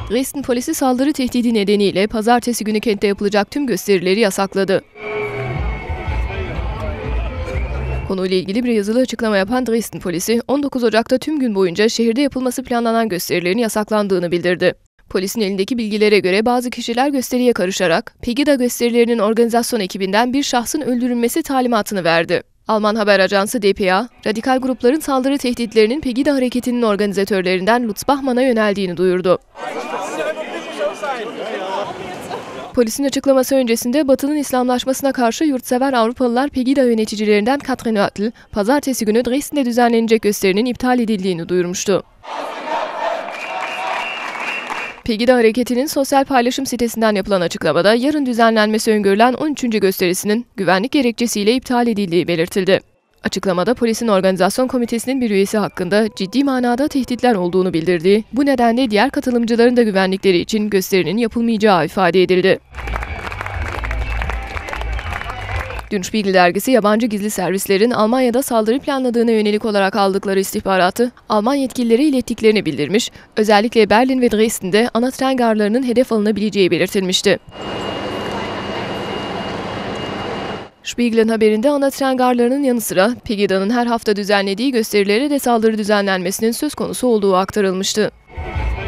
Dresden polisi saldırı tehdidi nedeniyle pazartesi günü kentte yapılacak tüm gösterileri yasakladı. Konuyla ilgili bir yazılı açıklama yapan Dresden polisi, 19 Ocak'ta tüm gün boyunca şehirde yapılması planlanan gösterilerin yasaklandığını bildirdi. Polisin elindeki bilgilere göre bazı kişiler gösteriye karışarak Pegida gösterilerinin organizasyon ekibinden bir şahsın öldürülmesi talimatını verdi. Alman haber ajansı dpa, radikal grupların saldırı tehditlerinin Pegida hareketinin organizatörlerinden Lutz Bachmann'a yöneldiğini duyurdu. Polisin açıklaması öncesinde Batı'nın İslamlaşmasına karşı yurtsever Avrupalılar Pegida yöneticilerinden Katrin Oertel, pazartesi günü Dresden'de düzenlenecek gösterinin iptal edildiğini duyurmuştu. Pegida hareketinin sosyal paylaşım sitesinden yapılan açıklamada yarın düzenlenmesi öngörülen 13. gösterisinin güvenlik gerekçesiyle iptal edildiği belirtildi. Açıklamada polisin organizasyon komitesinin bir üyesi hakkında ciddi manada tehditler olduğunu bildirdiği, bu nedenle diğer katılımcıların da güvenlikleri için gösterinin yapılmayacağı ifade edildi. Dün Spiegel dergisi yabancı gizli servislerin Almanya'da saldırı planladığına yönelik olarak aldıkları istihbaratı Alman yetkililere ilettiklerini bildirmiş, özellikle Berlin ve Dresden'de ana tren garlarının hedef alınabileceği belirtilmişti. Spiegel'in haberinde ana tren garlarının yanı sıra Pegida'nın her hafta düzenlediği gösterilere de saldırı düzenlenmesinin söz konusu olduğu aktarılmıştı.